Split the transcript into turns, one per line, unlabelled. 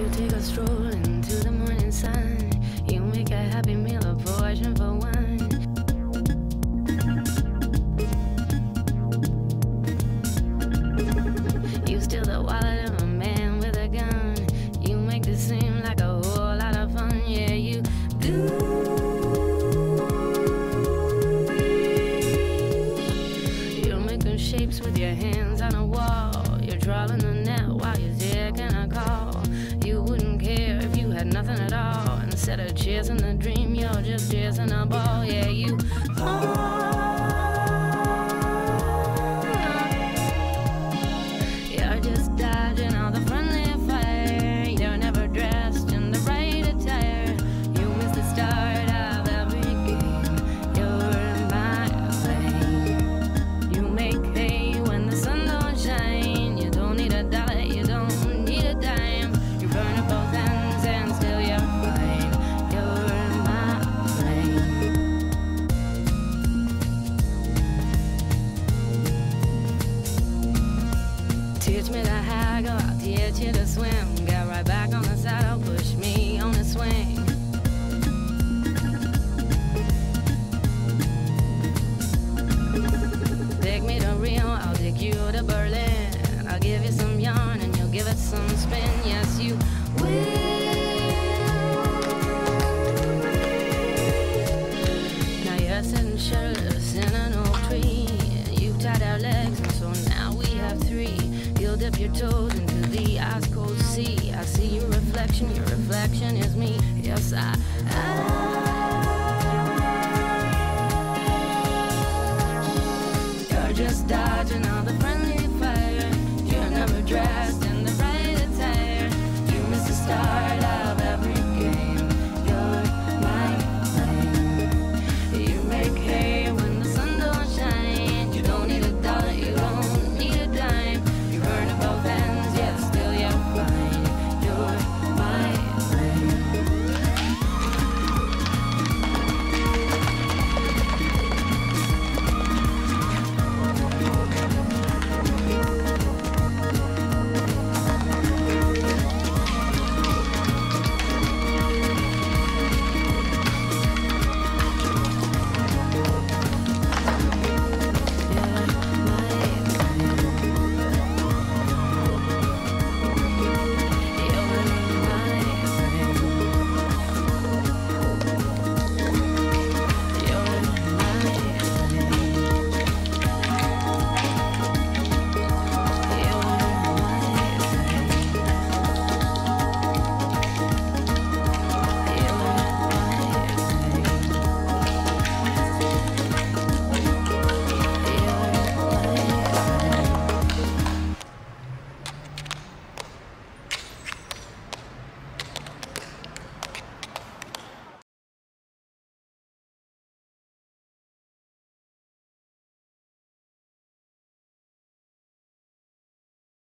You take a stroll into the morning sun. You make a happy meal, a portion for one. You steal the wallet of a man with a gun. You make this seem like a whole lot of fun. Yeah, you do. You're making shapes with your hands on a wall. You're drawing the net while you're taking a call. You wouldn't care if you had nothing at all. Instead of chasing the dream, you're just chasing a ball. Yeah, you you're just dodging all the friendly fire. You're never dressed in the right attire. You miss the start of every game. You're in my lane. You make hay when the sun don't shine. You don't need a dollar, you don't need a dime. You burn at both ends and still you're fine. You're in my lane. Teach me to haggle, I'll teach you to swim. Get right back on the saddle, push me on the swing. Take me to Rio, I'll take you to Berlin. I'll give you some yarn and you'll give it some spin. Yes, you will. Now you're sitting shirtless in an oak tree. You've tied our legs and so now we have three. You'll dip your toes into the ice cold sea. I see your reflection is me. Yes, you're just dodging all the friends.